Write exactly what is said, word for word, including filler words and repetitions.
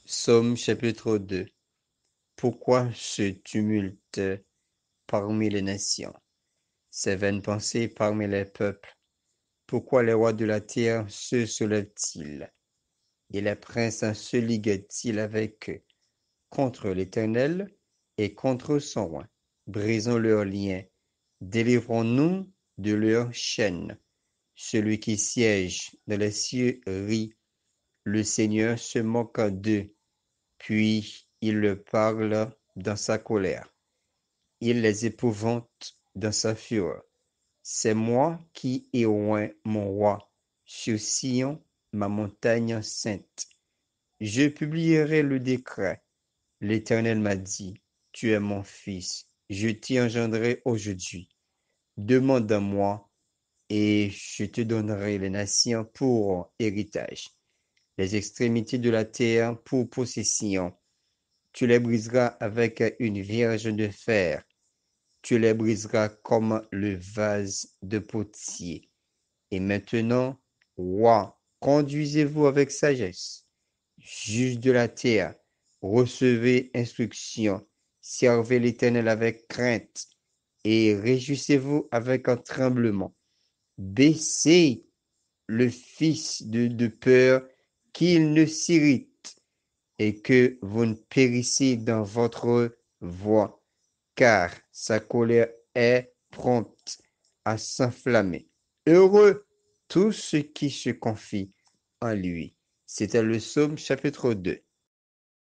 Psaume chapitre deux. Pourquoi ce tumulte parmi les nations, ces vaines pensées parmi les peuples? Pourquoi les rois de la terre se soulèvent-ils, et les princes se liguent-ils avec eux contre l'Éternel et contre son roi? Brisons leurs liens, délivrons-nous de leurs chaînes. Celui qui siège dans les cieux rit, le Seigneur se moque d'eux. Puis il leur parle dans sa colère, il les épouvante dans sa fureur. C'est moi qui ai oint mon roi sur Sion, ma montagne sainte. Je publierai le décret. L'Éternel m'a dit, tu es mon fils, je t'ai engendré aujourd'hui. Demande à moi, et je te donnerai les nations pour héritage, les extrémités de la terre pour possession. Tu les briseras avec une vierge de fer, tu les briseras comme le vase de potier. Et maintenant, roi, conduisez-vous avec sagesse. Juge de la terre, recevez instruction, servez l'Éternel avec crainte, et réjouissez-vous avec un tremblement. Baissez le fils de, de peur qu'il ne s'irrite, et que vous ne périssiez dans votre voie, car sa colère est prompte à s'enflammer. Heureux tous ceux qui se confient en lui. C'était le psaume chapitre deux.